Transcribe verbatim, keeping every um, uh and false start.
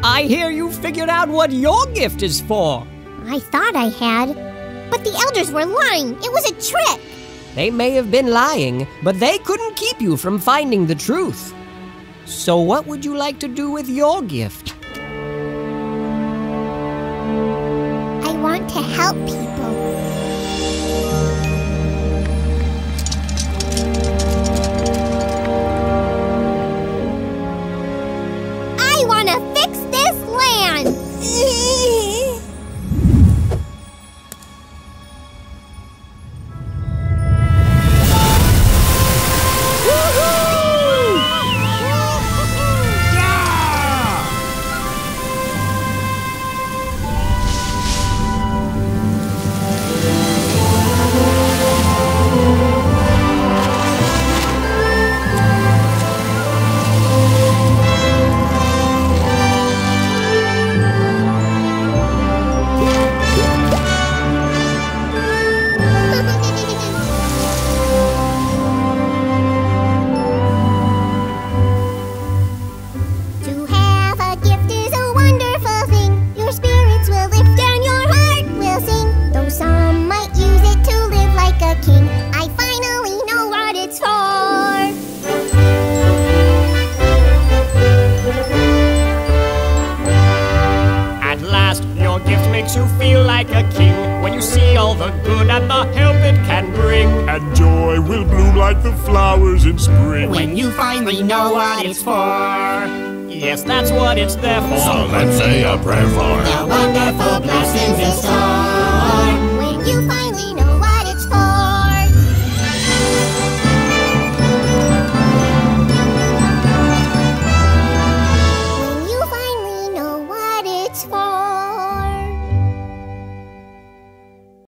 I hear you figured out what your gift is for. I thought I had, but the elders were lying. It was a trick. They may have been lying, but they couldn't keep you from finding the truth. So what would you like to do with your gift? I want to help people. I want to fix this land! You feel like a king when you see all the good and the help it can bring. And joy will bloom like the flowers in spring. When you finally know what it's for. Yes, that's what it's there for. So let's say a prayer for the wonderful blessings in store. When you find